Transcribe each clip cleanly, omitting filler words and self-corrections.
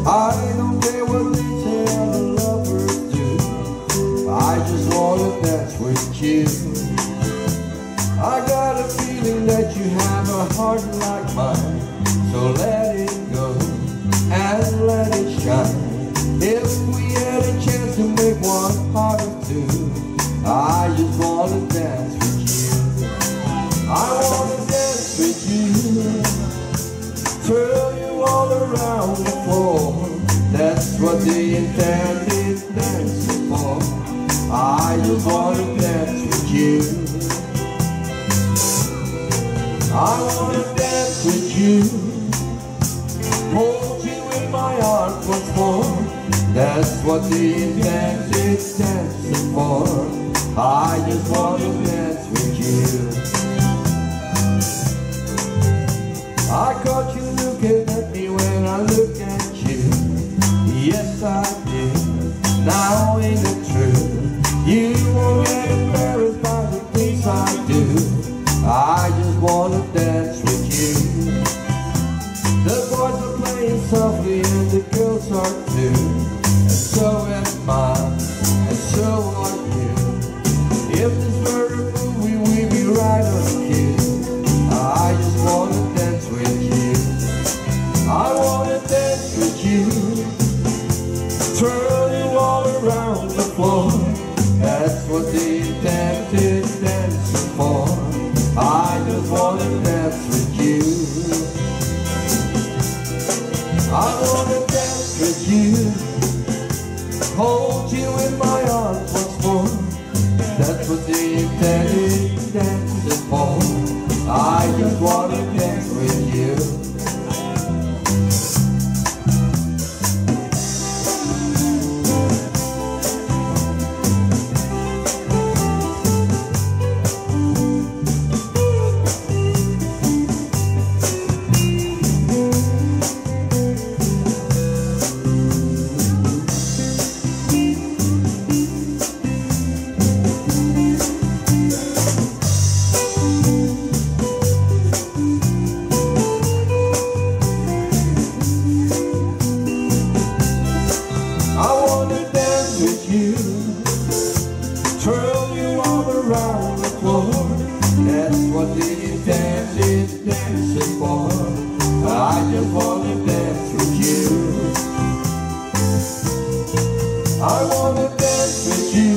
I don't care what they say other lovers do. I just wanna dance with you. I got a feeling that you have a heart like mine, so let it go and let it shine. If we had a chance to make one heart of two, I just wanna dance with you. I wanna dance with you, twirl you all around the floor. That's what the intended dance is for. I just wanna dance with you. I wanna dance with you, hold you in my arms once more. That's what the intended dance is for. I just wanna dance with you. I caught you looking at me when I look at you. Yes, I did. Now ain't it true? You won't get embarrassed by the things I do. I just wanna dance with you. The boys are playing softly and the girls are too. And so am I, and so are you. If this were a movie, we'd be right on cue. I just wanna dance with you. I wanna dance with you, twirl you all around the floor. That's what the intended dance is for. I just wanna dance with you. I wanna dance with you, hold you in my arms once more. That's what the intended dance is for. I just wanna dance with you. Twirl you all around the floor. That's what the intended dance is for. I just wanna dance with you. I wanna dance with you,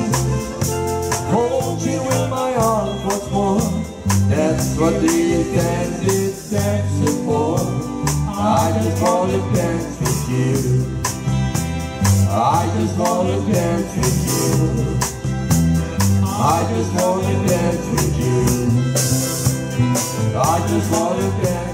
hold you in my arms once more. That's what the intended dance is for. I just wanna dance with you. I just wanna dance with you. I just wanna dance with you. I just wanna dance.